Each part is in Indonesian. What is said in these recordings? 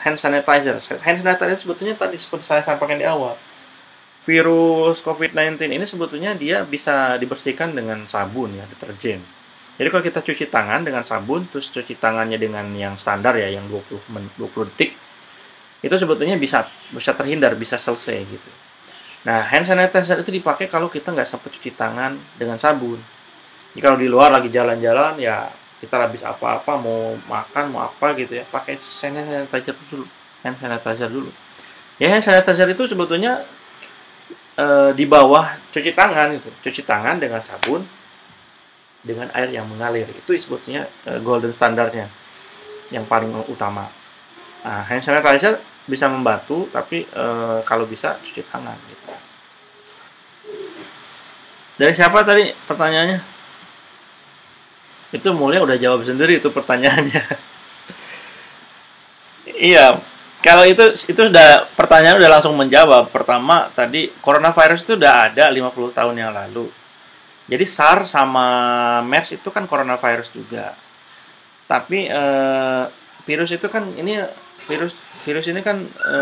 hand sanitizer. Hand sanitizer sebetulnya tadi seperti saya sampaikan di awal. Virus COVID-19 ini sebetulnya dia bisa dibersihkan dengan sabun ya, deterjen. Jadi kalau kita cuci tangan dengan sabun, terus cuci tangannya dengan yang standar ya, yang 20 detik, itu sebetulnya bisa terhindar, bisa selesai gitu. Nah, hand sanitizer itu dipakai kalau kita nggak sempat cuci tangan dengan sabun. Jadi kalau di luar lagi jalan-jalan ya, kita habis apa-apa, mau makan, mau apa gitu ya, pakai hand sanitizer dulu. Ya, hand sanitizer itu sebetulnya di bawah cuci tangan gitu. Cuci tangan dengan sabun, dengan air yang mengalir. Itu sebetulnya golden standarnya, yang paling utama. Nah, hand sanitizer bisa membantu, tapi kalau bisa cuci tangan gitu. Dari siapa tadi pertanyaannya? Itu Mulia udah jawab sendiri itu pertanyaannya. Iya, kalau itu sudah pertanyaan udah langsung menjawab. Pertama tadi coronavirus itu udah ada 50 tahun yang lalu. Jadi SARS sama MERS itu kan coronavirus juga. Tapi virus itu kan ini virus ini kan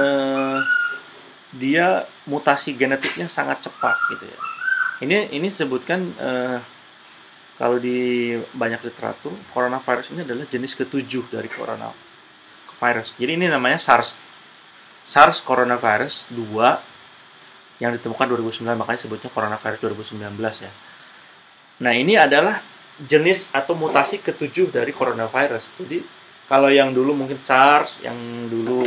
dia mutasi genetiknya sangat cepat gitu ya. Ini disebutkan kalau di banyak literatur, coronavirus ini adalah jenis ke-7 dari coronavirus. Jadi ini namanya SARS coronavirus 2 yang ditemukan 2009, makanya sebutnya coronavirus 2019 ya. Nah, ini adalah jenis atau mutasi ke-7 dari coronavirus. Jadi kalau yang dulu mungkin SARS, yang dulu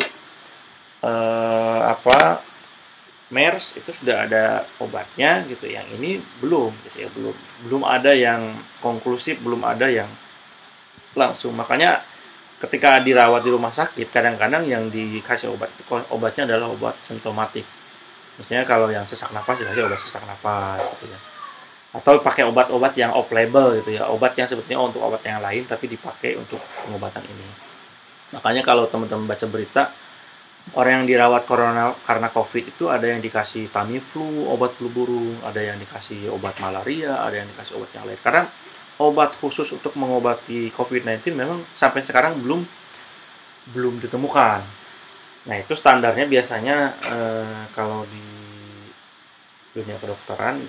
MERS itu sudah ada obatnya gitu, yang ini belum gitu ya, belum ada yang konklusif, belum ada yang langsung. Makanya ketika dirawat di rumah sakit, kadang-kadang yang dikasih obatnya adalah obat simptomatik. Misalnya kalau yang sesak napas dikasih obat sesak napas gitu ya, atau pakai obat-obat yang off label gitu ya, obat yang sebetulnya untuk obat yang lain tapi dipakai untuk pengobatan ini. Makanya kalau teman-teman baca berita, orang yang dirawat corona karena COVID itu ada yang dikasih Tamiflu, obat flu burung, ada yang dikasih obat malaria, ada yang dikasih obat yang lain. Karena obat khusus untuk mengobati COVID-19 memang sampai sekarang belum ditemukan. Nah, itu standarnya biasanya kalau di dunia kedokteran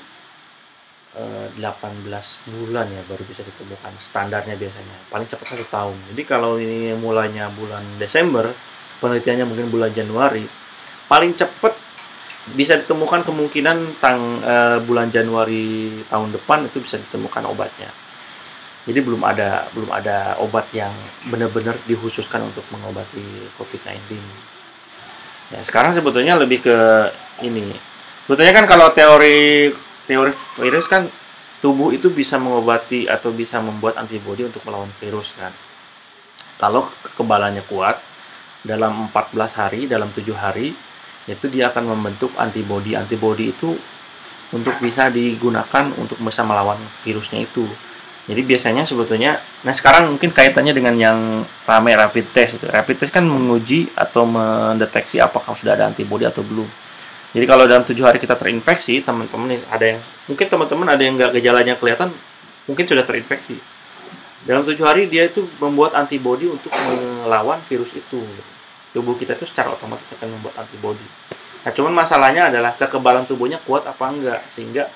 18 bulan ya baru bisa ditemukan, standarnya biasanya. Paling cepat 1 tahun. Jadi kalau ini mulainya bulan Desember, penelitiannya mungkin bulan Januari, paling cepat bisa ditemukan kemungkinan bulan Januari tahun depan itu bisa ditemukan obatnya. Jadi belum ada obat yang benar-benar dikhususkan untuk mengobati COVID-19. Ya, sekarang sebetulnya lebih ke ini. Sebetulnya kan kalau teori virus kan, tubuh itu bisa mengobati atau bisa membuat antibodi untuk melawan virus kan. Kalau kekebalannya kuat, dalam 14 hari, dalam 7 hari, itu dia akan membentuk antibodi. Antibodi itu untuk bisa digunakan untuk bisa melawan virusnya itu. Jadi biasanya sebetulnya, nah sekarang mungkin kaitannya dengan yang ramai rapid test itu. Rapid test kan menguji atau mendeteksi apakah sudah ada antibodi atau belum. Jadi kalau dalam 7 hari kita terinfeksi, teman-teman ada yang nggak gejalanya kelihatan, mungkin sudah terinfeksi. Dalam 7 hari dia itu membuat antibodi untuk melawan virus itu. Tubuh kita itu secara otomatis akan membuat antibodi. Nah, cuman masalahnya adalah kekebalan tubuhnya kuat apa enggak, sehingga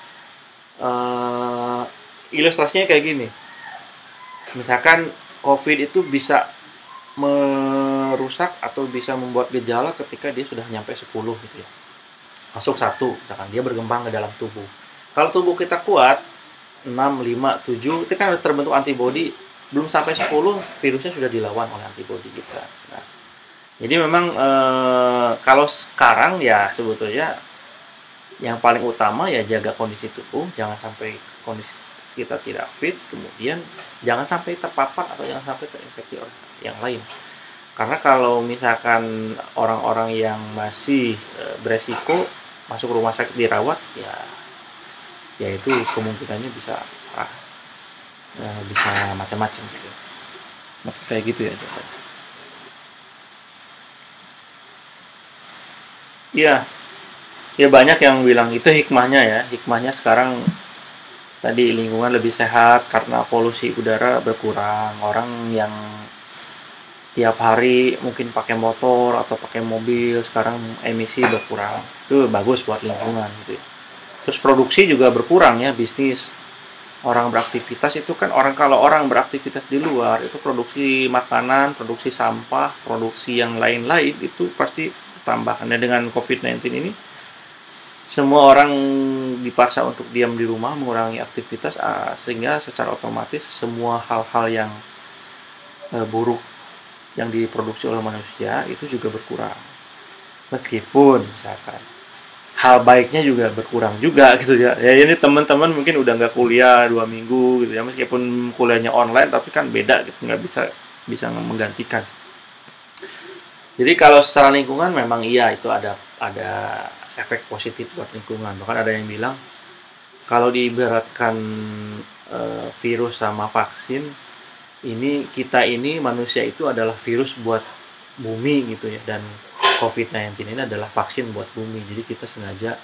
ilustrasinya kayak gini. Misalkan COVID itu bisa merusak atau bisa membuat gejala ketika dia sudah nyampe 10 gitu ya. Masuk 1, misalkan dia berkembang ke dalam tubuh. Kalau tubuh kita kuat 6, 5, 7, itu kan terbentuk antibodi, belum sampai 10 virusnya sudah dilawan oleh antibodi kita. Nah, jadi memang kalau sekarang ya sebetulnya yang paling utama ya jaga kondisi tubuh, jangan sampai kondisi kita tidak fit, kemudian jangan sampai terpapar atau jangan sampai terinfeksi orang yang lain. Karena kalau misalkan orang-orang yang masih beresiko masuk rumah sakit dirawat, ya itu kemungkinannya bisa bisa macam-macam gitu. Kayak gitu ya. Ya banyak yang bilang itu hikmahnya ya. Hikmahnya sekarang tadi lingkungan lebih sehat karena polusi udara berkurang. Orang yang tiap hari mungkin pakai motor atau pakai mobil, sekarang emisi berkurang. Itu bagus buat lingkungan gitu ya. Terus produksi juga berkurang ya, bisnis. Orang beraktivitas itu kan kalau orang beraktivitas di luar itu produksi makanan, produksi sampah, produksi yang lain-lain itu pasti tambahkan. Dan dengan COVID-19 ini semua orang dipaksa untuk diam di rumah, mengurangi aktivitas, sehingga secara otomatis semua hal-hal yang buruk yang diproduksi oleh manusia itu juga berkurang. Meskipun misalkan hal baiknya juga berkurang juga gitu ya. Ya ini teman-teman mungkin udah nggak kuliah 2 minggu gitu ya, meskipun kuliahnya online tapi kan beda gitu, nggak bisa menggantikan. Jadi kalau secara lingkungan memang iya itu ada efek positif buat lingkungan. Bahkan ada yang bilang kalau diibaratkan virus sama vaksin, kita ini manusia itu adalah virus buat bumi gitu ya, dan COVID-19 ini adalah vaksin buat bumi. Jadi kita sengaja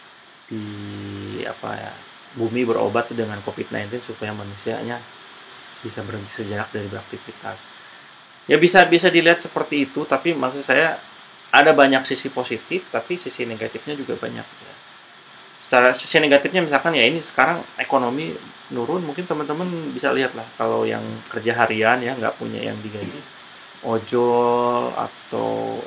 bumi berobat dengan COVID-19 supaya manusianya bisa berhenti sejenak dari beraktivitas. Ya bisa dilihat seperti itu, tapi maksud saya ada banyak sisi positif, tapi sisi negatifnya juga banyak. Ya. Secara sisi negatifnya misalkan ya ini sekarang ekonomi nurun, mungkin teman-teman bisa lihat lah kalau yang kerja harian ya nggak punya yang digaji, ojol atau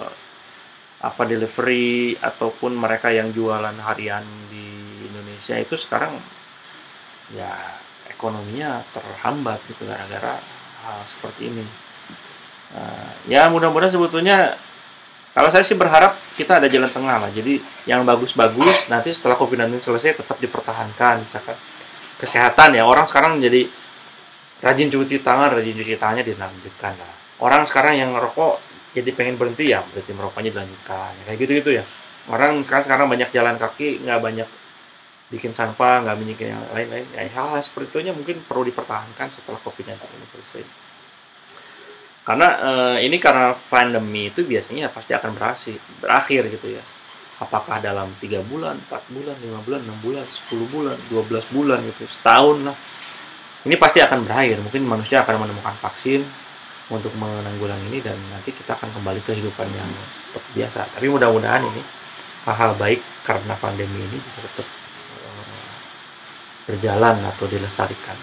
delivery ataupun mereka yang jualan harian di Indonesia itu sekarang ya ekonominya terhambat gitu gara-gara hal seperti ini. Ya mudah-mudahan sebetulnya kalau saya sih berharap kita ada jalan tengah lah. Jadi yang bagus-bagus nanti setelah COVID-19 selesai tetap dipertahankan. Misalkan kesehatan ya, orang sekarang jadi rajin cuci tangannya dilanjutkan lah. Orang sekarang yang ngerokok jadi pengen berhenti ya, berarti merokoknya dilanjutkan. Ya, kayak gitu-gitu ya. Orang sekarang banyak jalan kaki, nggak banyak bikin sampah, nggak bikin yang lain-lain. Ya, hal-hal seperti itu mungkin perlu dipertahankan setelah COVID-19 ini selesai. Karena karena pandemi itu biasanya pasti akan berakhir gitu ya. Apakah dalam 3 bulan, 4 bulan, 5 bulan, 6 bulan, 10 bulan, 12 bulan gitu, setahun lah. Ini pasti akan berakhir. Mungkin manusia akan menemukan vaksin untuk menanggulangi ini dan nanti kita akan kembali ke kehidupan yang seperti biasa. Tapi mudah-mudahan ini hal-hal baik karena pandemi ini bisa tetap berjalan atau dilestarikan.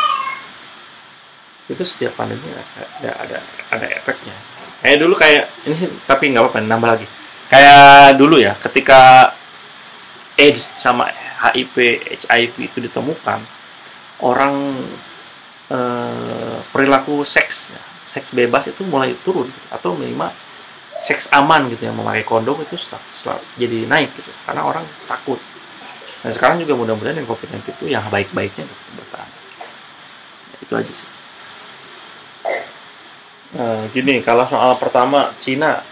Itu setiap pandemi ada efeknya. Dulu kayak ini tapi nggak apa-apa nambah lagi. Kayak dulu ya ketika AIDS sama HIV itu ditemukan, orang perilaku seks bebas itu mulai turun atau minimal seks aman gitu ya, memakai kondom itu jadi naik gitu karena orang takut. Dan sekarang juga mudah-mudahan yang COVID-19 itu yang baik-baiknya bertahan. Itu aja sih. Gini, kalau soal pertama Cina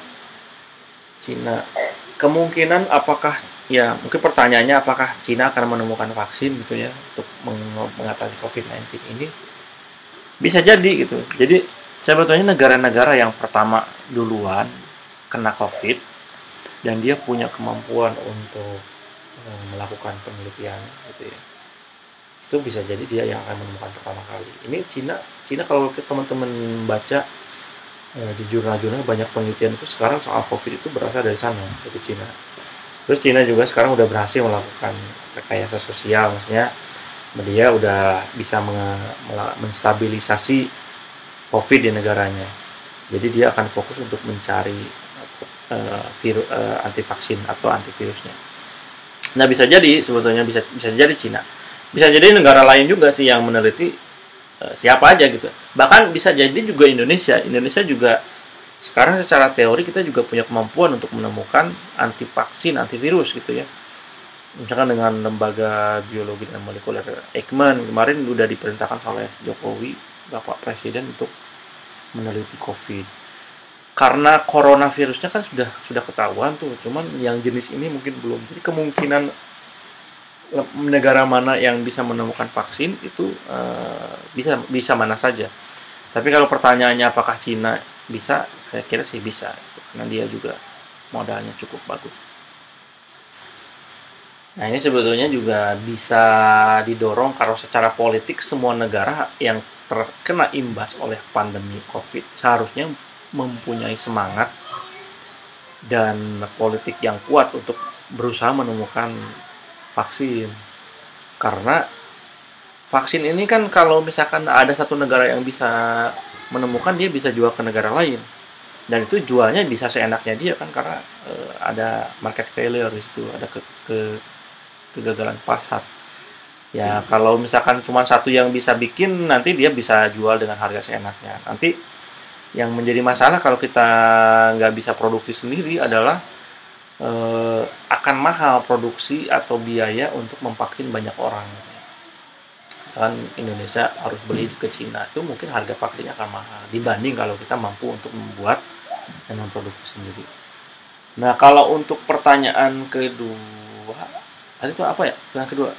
kemungkinan apakah ya mungkin pertanyaannya apakah Cina akan menemukan vaksin gitu ya untuk mengatasi COVID-19 ini, bisa jadi gitu. Jadi sebetulnya negara-negara yang pertama duluan kena COVID dan dia punya kemampuan untuk melakukan penelitian gitu ya, itu bisa jadi dia yang akan menemukan pertama kali. Ini Cina kalau teman-teman baca di jurnal-jurnal banyak penelitian itu sekarang soal COVID itu berasal dari sana, dari Cina. Terus Cina juga sekarang udah berhasil melakukan rekayasa sosial, maksudnya dia udah bisa menstabilisasi COVID di negaranya. Jadi dia akan fokus untuk mencari anti vaksin atau antivirusnya. Nah bisa jadi sebetulnya bisa jadi Cina, bisa jadi negara lain juga sih yang meneliti. Siapa aja gitu. Bahkan bisa jadi juga Indonesia juga sekarang secara teori kita juga punya kemampuan untuk menemukan anti vaksin, antivirus gitu ya. Misalkan dengan lembaga biologi dan molekuler Eijkman kemarin udah diperintahkan oleh Jokowi, Bapak Presiden, untuk meneliti COVID. Karena coronavirusnya kan sudah ketahuan tuh, cuman yang jenis ini mungkin belum. Jadi kemungkinan negara mana yang bisa menemukan vaksin itu bisa mana saja. Tapi kalau pertanyaannya apakah Cina bisa, saya kira sih bisa, karena dia juga modalnya cukup bagus. Nah ini sebetulnya juga bisa didorong kalau secara politik semua negara yang terkena imbas oleh pandemi COVID seharusnya mempunyai semangat dan politik yang kuat untuk berusaha menemukan vaksin. Karena vaksin ini kan kalau misalkan ada satu negara yang bisa menemukan, dia bisa jual ke negara lain. Dan itu jualnya bisa seenaknya dia kan, karena ada market failure di situ, ada kegagalan pasar. Ya kalau misalkan cuma satu yang bisa bikin, nanti dia bisa jual dengan harga seenaknya. Nanti yang menjadi masalah kalau kita nggak bisa produksi sendiri adalah akan mahal produksi atau biaya untuk memvaksin banyak orang. Kan Indonesia harus beli ke Cina, itu mungkin harga vaksinnya akan mahal dibanding kalau kita mampu untuk membuat dan memproduksi sendiri. Nah kalau untuk pertanyaan kedua, tadi itu apa ya? Yang kedua,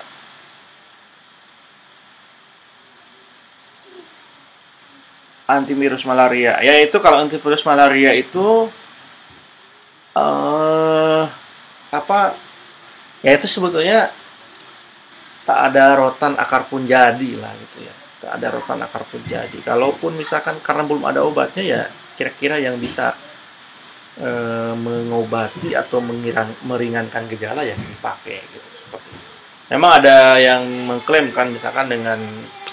antivirus malaria. Yaitu kalau antivirus malaria itu apa? Ya itu sebetulnya tak ada rotan akar pun jadi lah gitu ya. Tak ada rotan akar pun jadi. Kalaupun misalkan karena belum ada obatnya, ya kira-kira yang bisa mengobati atau meringankan gejala yang dipakai gitu, seperti itu. Memang ada yang mengklaim kan misalkan dengan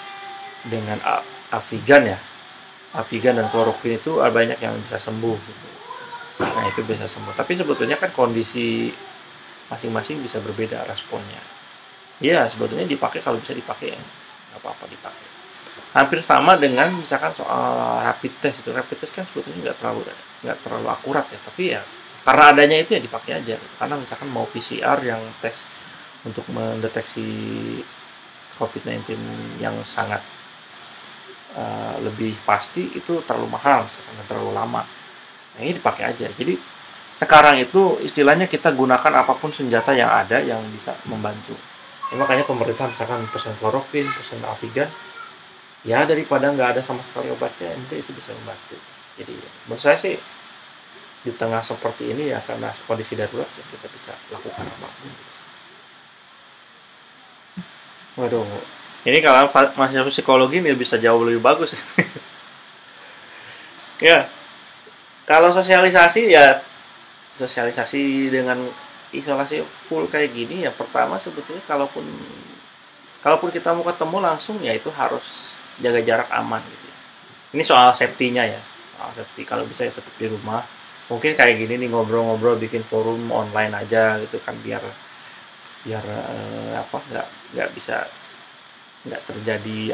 Avigan ya. Avigan dan kloroquine itu banyak yang bisa sembuh gitu. Nah itu bisa sembuh. Tapi sebetulnya kan kondisi masing-masing bisa berbeda responnya. Ya sebetulnya dipakai kalau bisa dipakai ya, nggak apa-apa dipakai. Hampir sama dengan misalkan soal rapid test itu. Rapid test kan sebetulnya nggak terlalu akurat ya. Tapi ya karena adanya itu ya dipakai aja. Karena misalkan mau PCR yang tes untuk mendeteksi COVID-19 yang sangat lebih pasti itu terlalu mahal, karena terlalu lama. Nah, ini dipakai aja. Jadi sekarang itu istilahnya kita gunakan apapun senjata yang ada yang bisa membantu. Ya, makanya pemerintah misalkan pesen kloroquine, pesen Avigan, ya daripada nggak ada sama sekali obatnya, mungkin itu bisa membantu. Jadi menurut saya sih di tengah seperti ini ya, karena kondisi darurat ya, kita bisa lakukan apapun. Waduh, ini kalau mahasiswa psikologi ini bisa jauh lebih bagus. Ya, kalau sosialisasi ya sosialisasi dengan isolasi full kayak gini ya, pertama sebetulnya kalaupun kita mau ketemu langsung ya itu harus jaga jarak aman gitu ya. Ini soal safety-nya ya. Soal safety, kalau bisa ya tetap di rumah. Mungkin kayak gini nih ngobrol-ngobrol bikin forum online aja gitu kan, biar nggak terjadi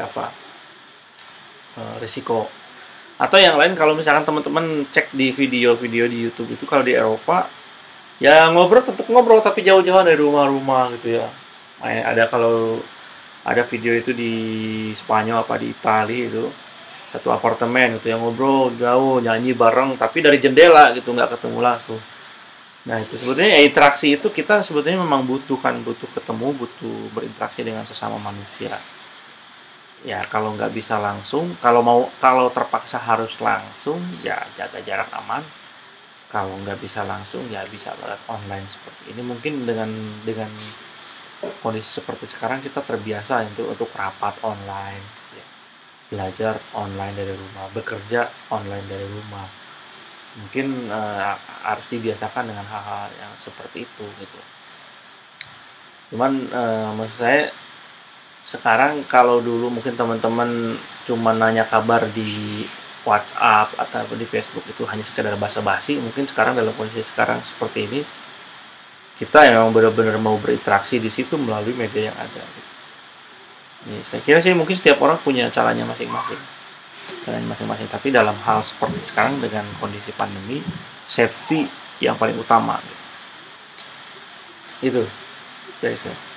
risiko. Atau yang lain, kalau misalkan teman-teman cek di video-video di YouTube itu, kalau di Eropa ya ngobrol tetap ngobrol tapi jauh-jauh dari rumah-rumah gitu ya. Kalau ada video itu di Spanyol apa di Italia itu, satu apartemen gitu yang ngobrol jauh, nyanyi bareng tapi dari jendela gitu, nggak ketemu langsung. Nah itu sebetulnya ya, interaksi itu kita sebetulnya memang butuh ketemu, butuh berinteraksi dengan sesama manusia. Ya kalau nggak bisa langsung, kalau terpaksa harus langsung ya jaga jarak aman. Kalau nggak bisa langsung ya bisa lewat online seperti ini. Mungkin dengan kondisi seperti sekarang kita terbiasa untuk rapat online, ya. Belajar online dari rumah, bekerja online dari rumah. Mungkin harus dibiasakan dengan hal-hal yang seperti itu gitu. Cuman maksud saya sekarang, kalau dulu mungkin teman-teman cuma nanya kabar di WhatsApp atau di Facebook itu hanya sekedar basa-basi, mungkin sekarang dalam kondisi sekarang seperti ini kita yang benar-benar mau berinteraksi di situ melalui media yang ada. Ini saya kira sih mungkin setiap orang punya caranya masing-masing, tapi dalam hal seperti sekarang dengan kondisi pandemi, safety yang paling utama. Itu dari saya.